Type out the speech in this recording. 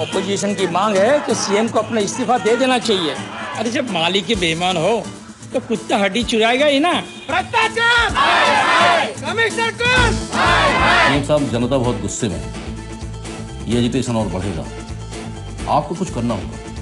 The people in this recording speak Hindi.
अपोजिशन की मांग है कि सीएम को अपना इस्तीफा दे देना चाहिए। अरे जब मालिक के बेईमान हो तो कुत्ता हड्डी चुराएगा ही ना। भ्रष्टाचार! कमिश्नर सीएम साहब, जनता बहुत गुस्से में है। ये एजिटेशन और बढ़ेगा, आपको कुछ करना होगा।